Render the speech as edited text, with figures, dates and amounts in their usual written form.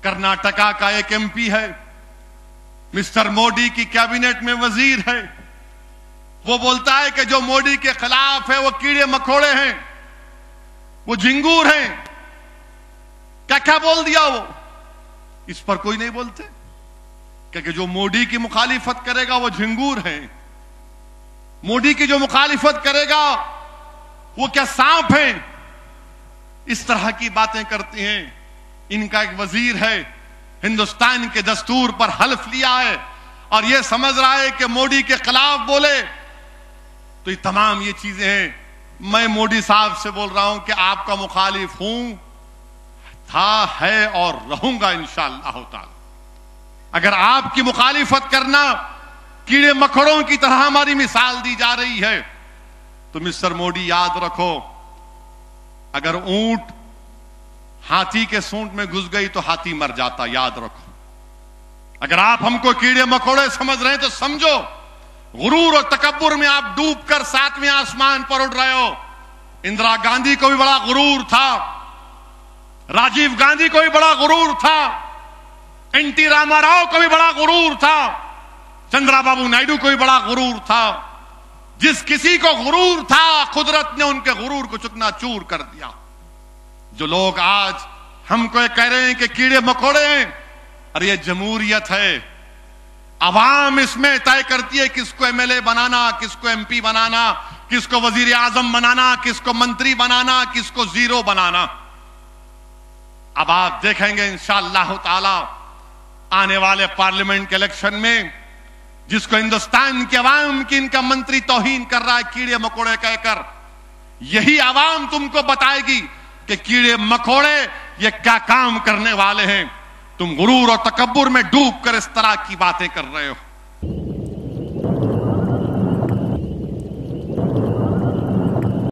कर्नाटका का एक एमपी है, मिस्टर मोदी की कैबिनेट में वजीर है। वो बोलता है कि जो मोदी के खिलाफ है वो कीड़े मकोड़े हैं, वो झिंगूर हैं। क्या क्या बोल दिया वो, इस पर कोई नहीं बोलते, क्योंकि जो मोदी की मुखालिफत करेगा वो झिंगूर है। मोदी की जो मुखालिफत करेगा वो क्या सांप है। इस तरह की बातें करती हैं। इनका एक वजीर है, हिंदुस्तान के दस्तूर पर हल्फ लिया है और यह समझ रहा है कि मोदी के खिलाफ बोले। तो ये तमाम ये चीजें हैं। मैं मोदी साहब से बोल रहा हूं कि आपका मुखालिफ हूं, था, है और रहूंगा इंशाअल्लाह ताला। अगर आपकी मुखालिफत करना कीड़े मकोड़ों की तरह हमारी मिसाल दी जा रही है, तो मिस्टर मोदी याद रखो, अगर ऊंट हाथी के सूंड में घुस गई तो हाथी मर जाता, याद रखो। अगर आप हमको कीड़े मकोड़े समझ रहे हैं तो समझो, गुरूर और तकब्बुर में आप डूबकर 7वें आसमान पर उड़ रहे हो। इंदिरा गांधी को भी बड़ा गुरूर था, राजीव गांधी को भी बड़ा गुरूर था, एनटी रामाराव को भी बड़ा गुरूर था, चंद्रबाबू नायडू को भी बड़ा गुरूर था। जिस किसी को गुरूर था, कुदरत ने उनके गुरूर को चकनाचूर कर दिया। जो लोग आज हमको ये कह रहे हैं कि कीड़े मकोड़े हैं, अरे ये जमहूरियत है। अवाम इसमें तय करती है किसको एमएलए बनाना, किसको एमपी बनाना, किसको वजीर आजम बनाना, किसको मंत्री बनाना, किसको जीरो बनाना। अब आप देखेंगे इंशाअल्लाह ताला आने वाले पार्लियामेंट के इलेक्शन में जिसको हिंदुस्तान के अवाम की इनका मंत्री तौहीन कर रहा है कीड़े मकोड़े कहकर, यही अवाम तुमको बताएगी कि कीड़े मकोड़े ये क्या काम करने वाले हैं। तुम गुरूर और तकब्बुर में डूब कर इस तरह की बातें कर रहे हो।